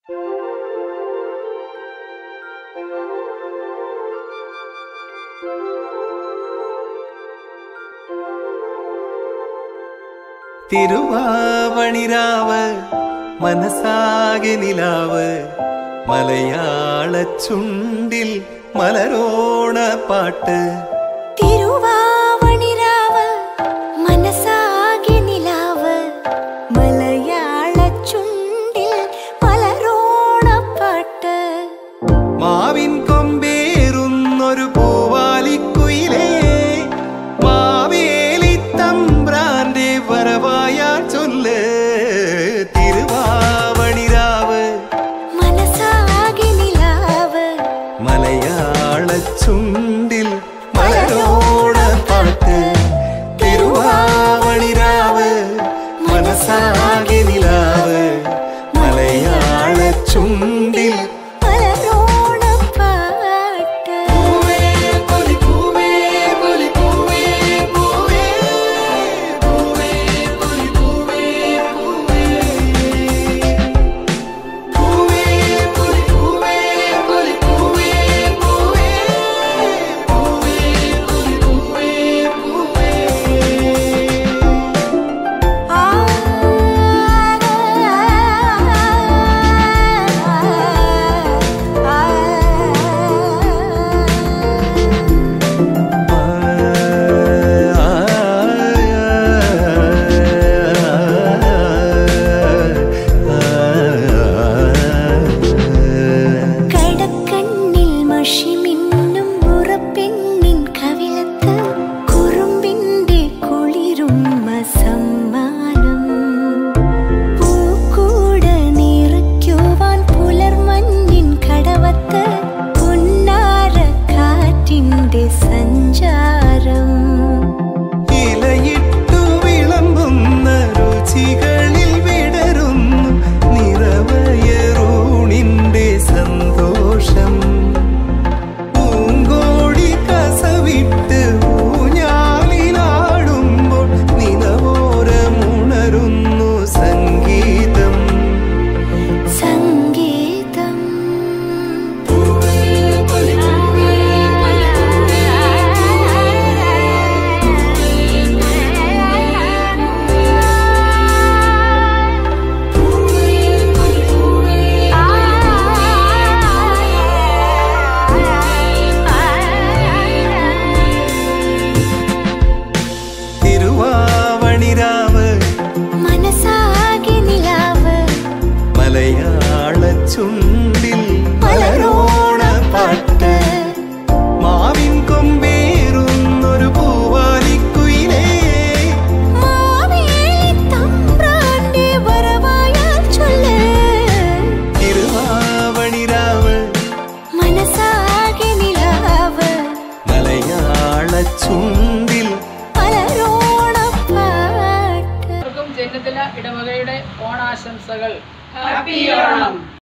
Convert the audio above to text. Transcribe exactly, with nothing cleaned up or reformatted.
തിരുവാവണിരാവ് മനസാകെ നിലാവ് മലയാള ചുണ്ടിൽ മലരോണ പാട്ട്. തിരുവാവണിരാവ് മനസാകെ നിലാവ് മലയാള ചുണ്ടിൽ മലരോണ പാട്ട്. മാവിൻ കൊമ്പേറുന്നൊരു പൂവാലിക്കുയിലേ മാവേലി തമ്പ്രാന്റെ വരവായാ ചൊല്ല്. തിരുവാവണിരാവ് മനസാകെ നിലാവ് മലയാള ചുണ്ടിൽ മലരോണ പാട്ട്. തിരുവാവണിരാവ് മനസാകെ നിലാവ് മലയാള ചുണ്ടിൽ മലരോണ പാട്ട്. മലയാള ചുണ്ടിൽ മലരോണ പാട്ട്. മാവിൻ കൊമ്പേറുന്നൊരു പൂവാലിക്കുയിലേ മാവേലി തമ്പ്രാന്റെ വരവായാ ചൊല്ല്. തിരുവാവണിരാവ് മനസാകെ നിലാവ് മലയാള ചുണ്ടിൽ മലരോണ പാട്ട്. ജന്നത്തില ഇടവകയുടെ ഓണാശംസകൾ. ഹാപ്പി ഓണം.